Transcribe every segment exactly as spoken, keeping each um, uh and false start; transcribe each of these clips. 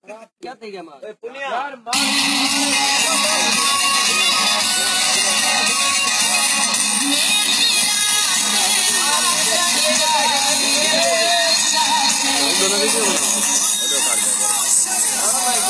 क्या થઈ ગયા માર પુનિયા यार मार दोनों वीडियो बनाओ वीडियो काट दो ओह माय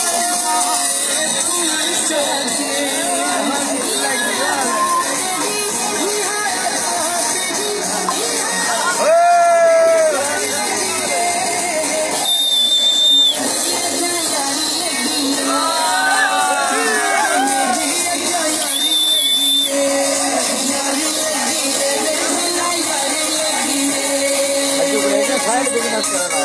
साइड बिजनेस करना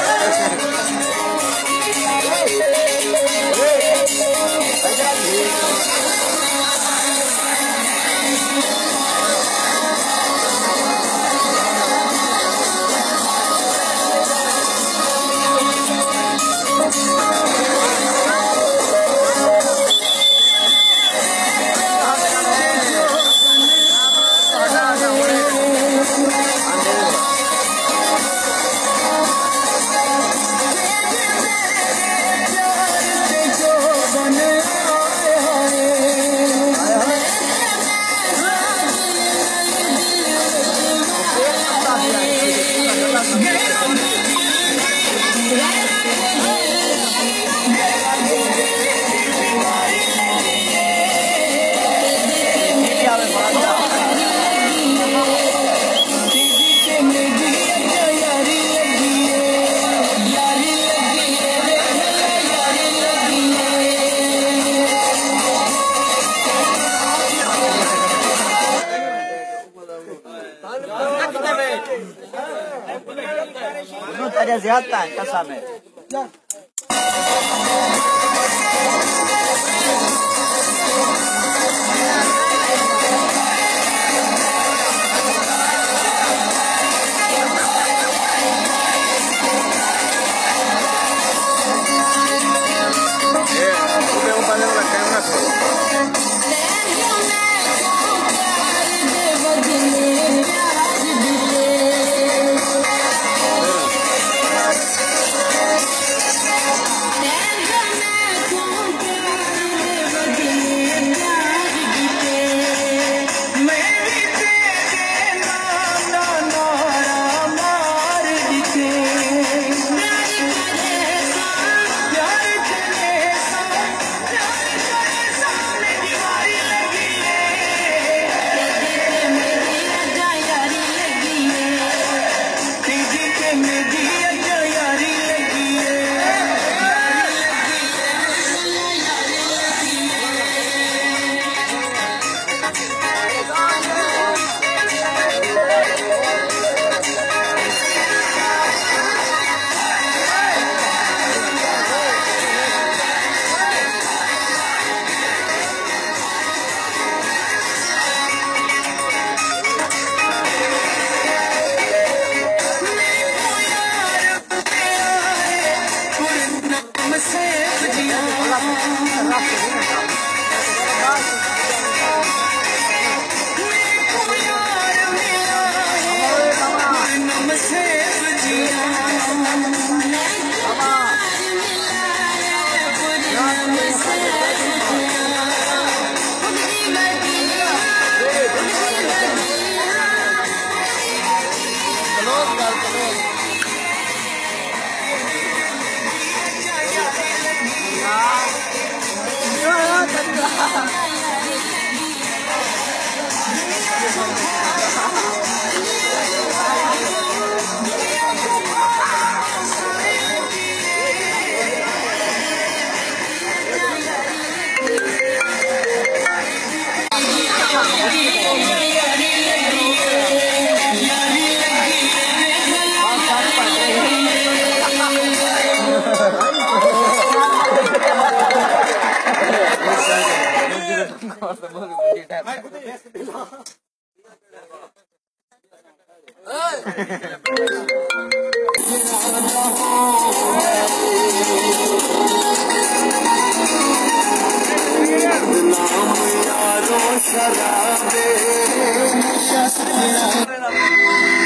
Ada ज्यादा है कसा में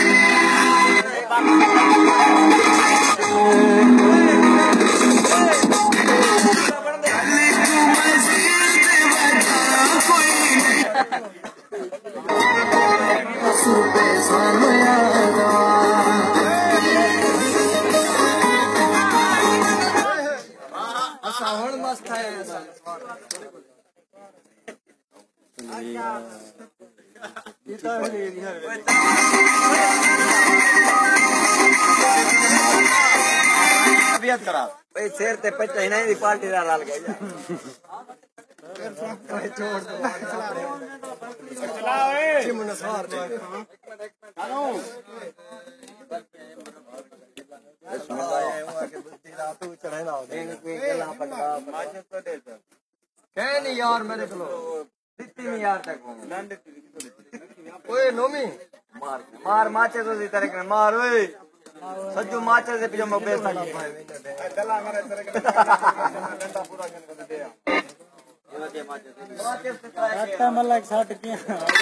Hey! सावन मस्त है तबियत खराब भाई शेर ते पच्चीस नहीं पार्टी दा लाल गया छोड़ दो चलाओ ए चिमन सवार दे हेलो तू चढ़े ना कोई गला पटका माचे तो दे दो कह नहीं यार मेरे को दित्ती नहीं यार तक ओए नोमी मार मार माचे तो इस तरह मार ओए सज्जू माचे से पियो मैं बेस नहीं चला मेरे तरह का डंडा पूरा करके दे ये दे माचे माचे से आता मलक साठ किया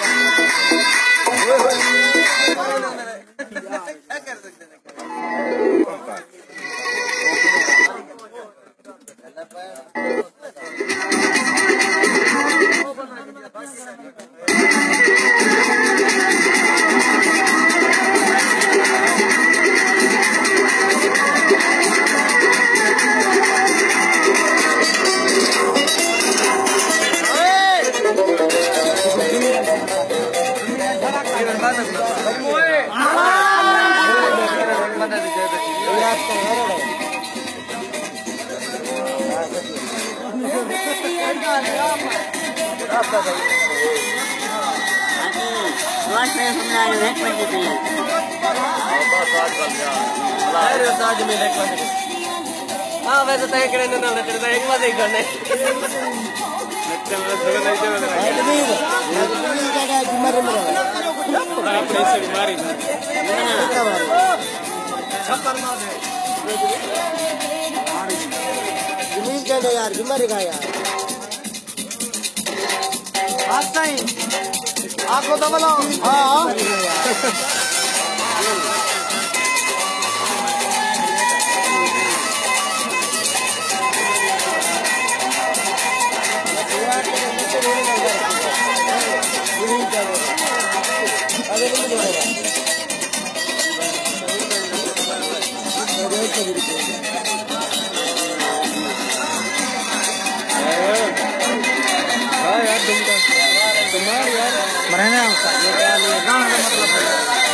क्या कर सकते हैं हाँ वैसे तो एक रहने ना रहते तो एक बार ही करने यार बीमारी का यार नहीं आपको दबलो हाँ मरना होता ये क्या लिए गाँव का मतलब है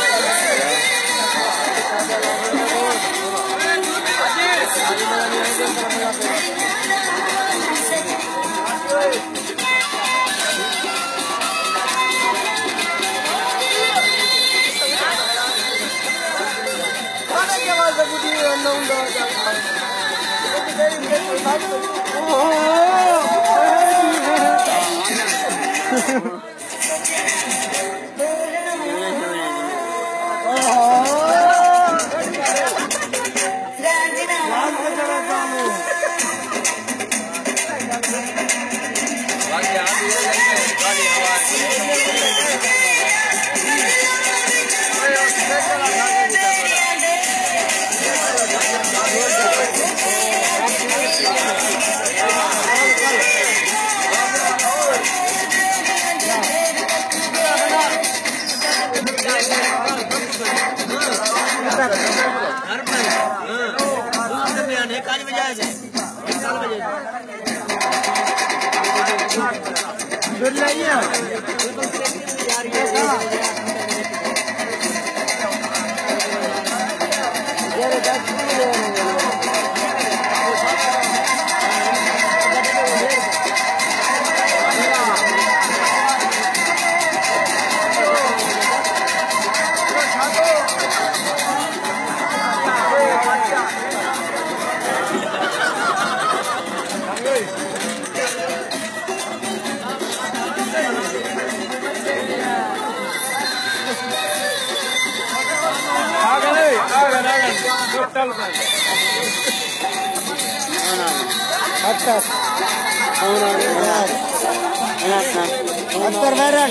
अत्तर बैरड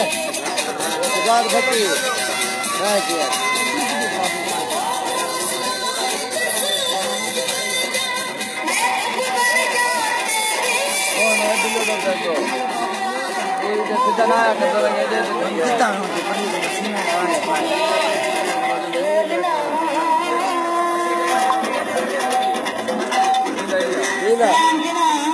Sujat Bhatti Ina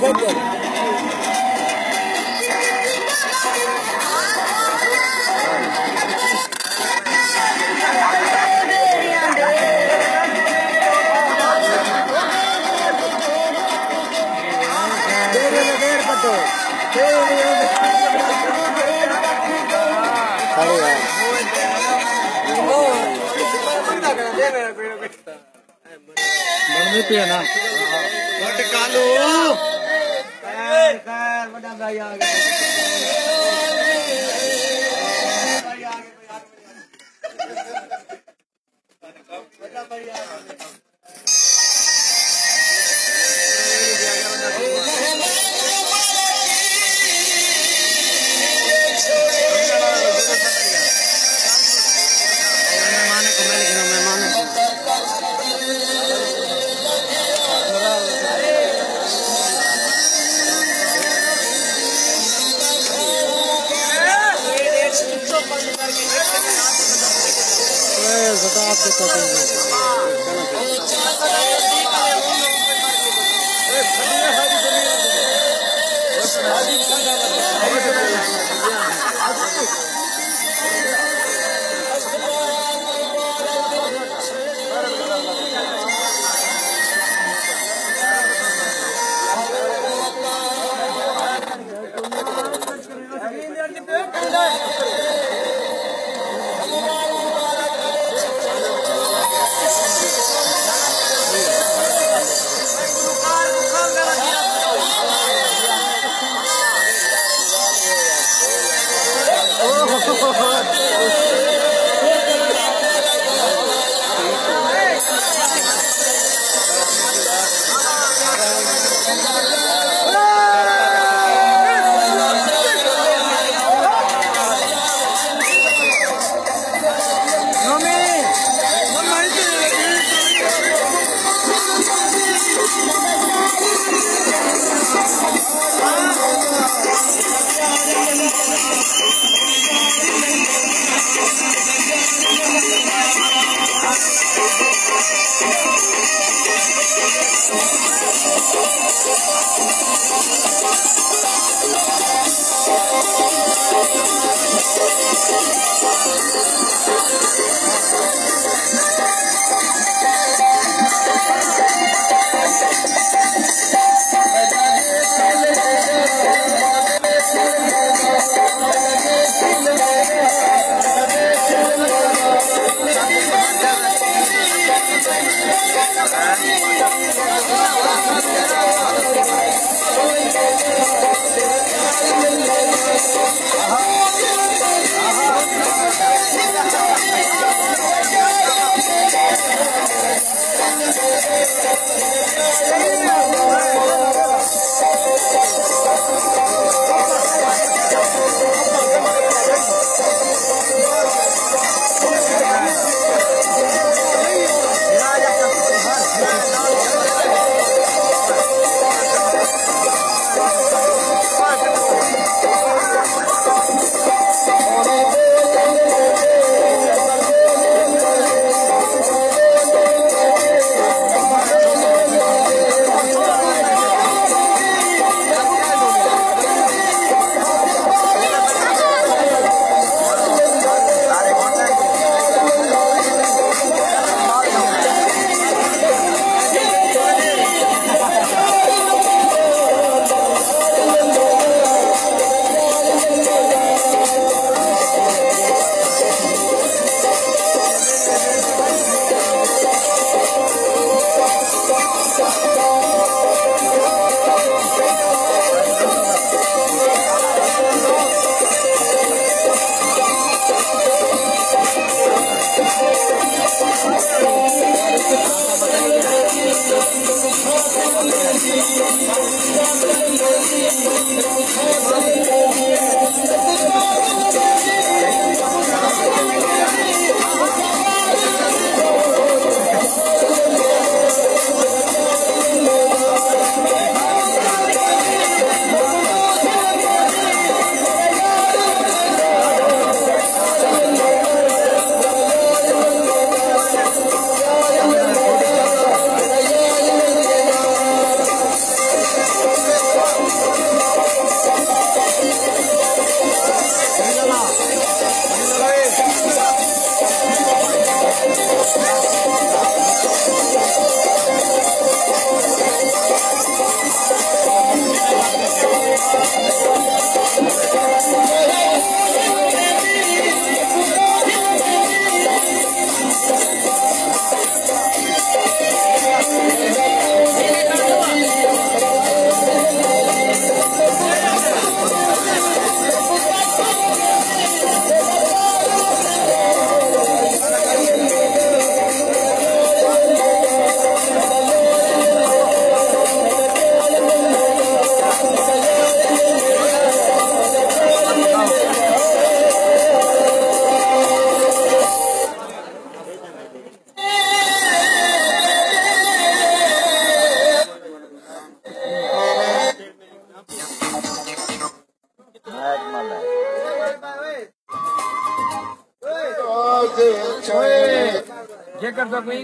Thank you.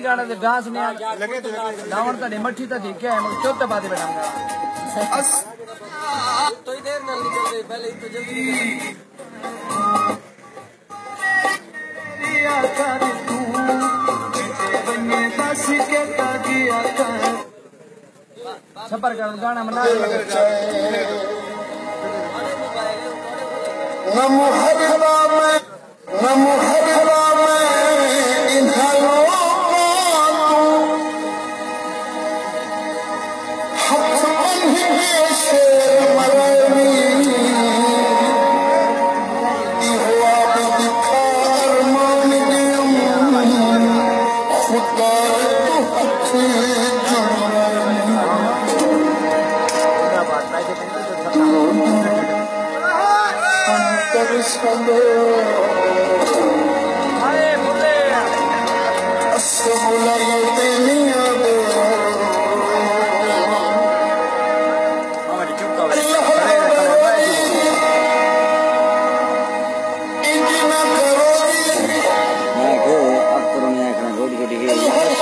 गाना दे डांस नहीं आ लगे तो डाउन तो मट्ठी तो ठीक है मैं चौथे बात बैठाऊंगा तो ही देर ना निकल गई पहले तो जल्दी सफर कर गाना मना नमो हरिला में नमो हरिला में इन्हालो हथ बंधी शेर मरनी इहुआ बिकार मान गयम खुदा तो हथे अरे बोले असबुला लौटेनिया दे हमारी चुप का इतना करोगी मैं को अब तो मैं आखना गोटी गोटी के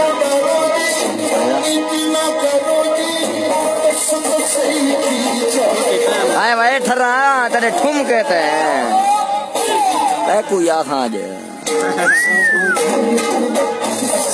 इतना करोगी सब सही की आए भाई ठर्रा तेरे ठुम कहते हैं तै कोई आ खां जे